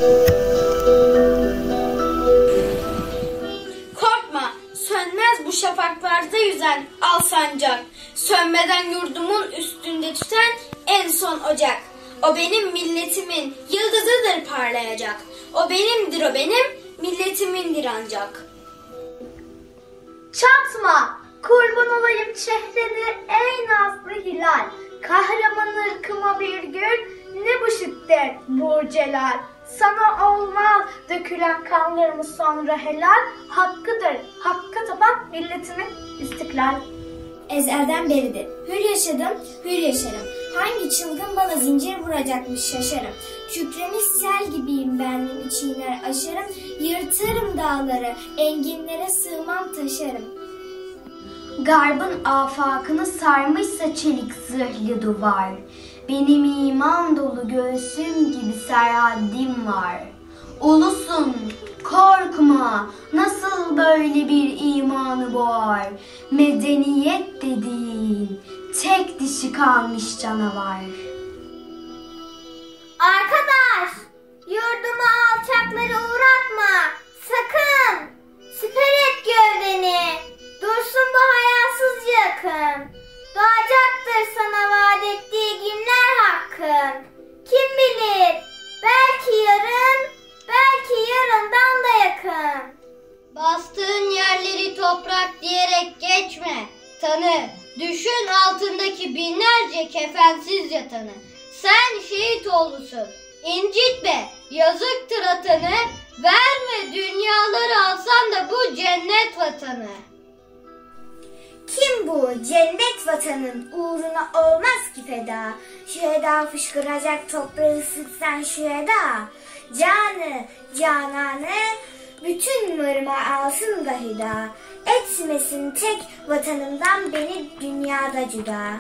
Korkma, sönmez bu şafaklarda yüzen al sancak. Sönmeden yurdumun üstünde tüten en son ocak. O benim milletimin yıldızıdır parlayacak. O benimdir, o benim milletimindir ancak. Çatma, kurban olayım çehreni ey nazlı hilal. Kahraman ırkıma bir gül, ne bu şiddet bu celal. Sana olmaz dökülen kanlarımız sonra helal. Hakkıdır, hakka tapan milletimin istiklal. Ezelden beridir. Hür yaşadım, hür yaşarım. Hangi çılgın bana zincir vuracakmış şaşarım. Kükremiş sel gibiyim benliğimi çiğner aşarım. Yırtarım dağları, enginlere sığmam taşarım. Garbın afakını sarmışsa çelik zırhlı duvar. Benim iman dolu göğsüm gibi serhaddim var. Ulusun, korkma, nasıl böyle bir imanı boğar. Medeniyet dediğin tek dişi kalmış canavar. Arkadaş, yurdumu alçaklara uğratma. Sakın, siper et gövdeni. Dursun bu hayasız yakın. Doğacaktır sana vaat ettiği günler hakkın. Kim bilir, belki yarın, belki yarından da yakın. Bastığın yerleri toprak diyerek geçme. Tanı, düşün altındaki binlerce kefensiz yatanı. Sen şehit oğlusun, incitme, yazıktır atanı. Verme dünyaları alsan da bu cennet vatanı. Kim bu cennet vatanın uğruna olmaz ki feda? Şüheda fışkıracak toprağı sıksan şüheda. Canı, cananı, bütün varıma alsın da hüda. Etmesin tek vatanımdan beni dünyada cüda.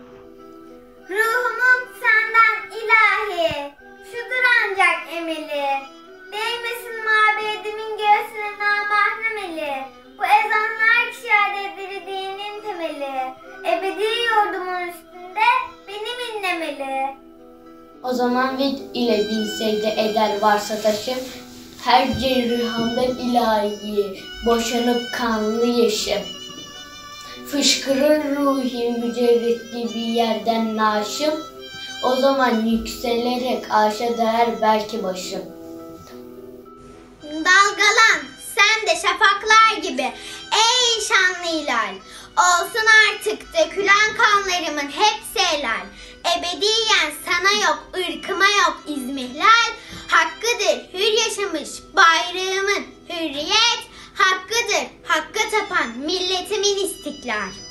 Ruhumun senden ilahi, şudur ancak emeli. Değmesin mabedimin göğsüne namahrem eli. Bu ezanlar ki şehadetleri dinin temeli. Ebedi yurdumun üstünde benim inlemeli. O zaman vid ile bin secde eder varsa taşım, her cerrahımda ilahi boşanıp kanlı yaşım. Fışkırır ruhi mücerretli bir yerden naşım, o zaman yükselerek arşa değer belki başım. Dalgalan sen de şafaklar gibi ey şanlı hilal. Olsun artık dökülen kanlarımın hepsi helal. Ebediyen sana yok, ırkıma yok izmihlal. Hakkıdır hür yaşamış bayrağımın hürriyet. Hakkıdır hakka tapan milletimin istiklal.